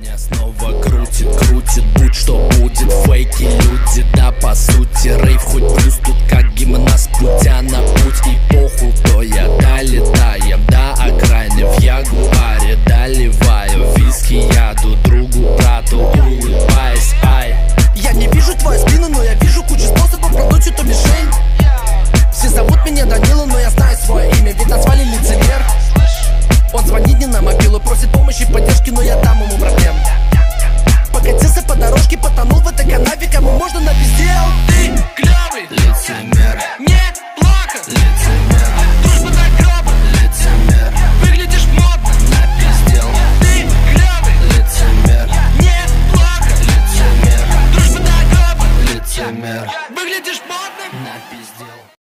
Меня снова крутит, будь что будет. Фейки люди, да по сути. Рейв хоть плюс, тут как гимнаст. Путя на путь и похуй, кто я. Долетаем до окраины в Ягуаре.